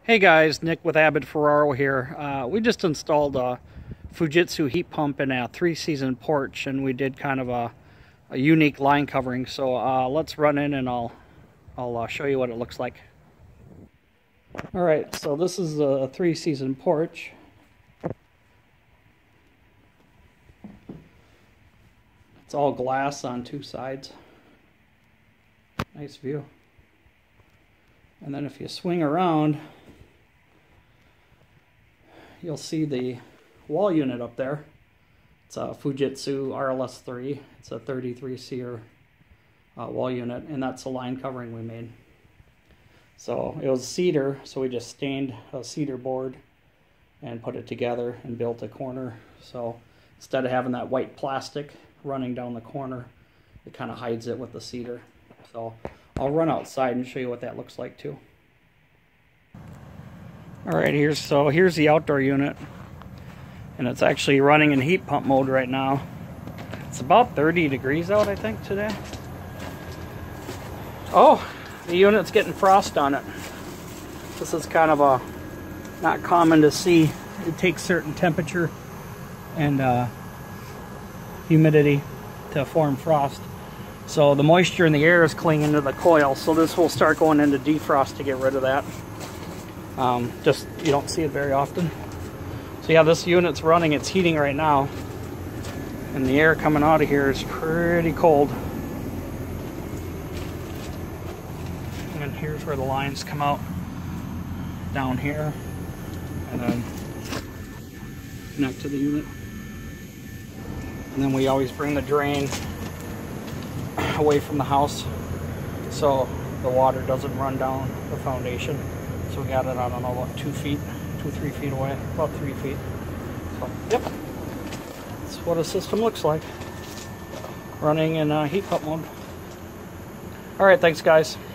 Hey guys, Nick with Aabbott Ferraro here. We just installed a Fujitsu heat pump in a 3-season porch, and we did kind of a unique line covering. So let's run in and I'll show you what it looks like. Alright, so this is a 3-season porch. It's all glass on 2 sides. Nice view. And then if you swing around, you'll see the wall unit up there. It's a Fujitsu RLS3. It's a 33 SEER wall unit, and that's the line covering we made. So it was cedar, so we just stained a cedar board and put it together and built a corner. So instead of having that white plastic running down the corner, it kind of hides it with the cedar. So I'll run outside and show you what that looks like too. Alright, here's the outdoor unit, and it's actually running in heat pump mode right now. It's about 30 degrees out, I think, today. Oh, the unit's getting frost on it. This is kind of not common to see. It takes certain temperature and humidity to form frost. So the moisture in the air is clinging to the coil, so this will start going into defrost to get rid of that. Just, you don't see it very often. So yeah, this unit's running, it's heating right now, and the air coming out of here is pretty cold. And here's where the lines come out, down here, and then connect to the unit. And then we always bring the drain away from the house so the water doesn't run down the foundation. So we got it, I don't know, about 2 feet, 2-3 feet away, about 3 feet. So, yep, that's what a system looks like, running in heat pump mode. All right, thanks guys.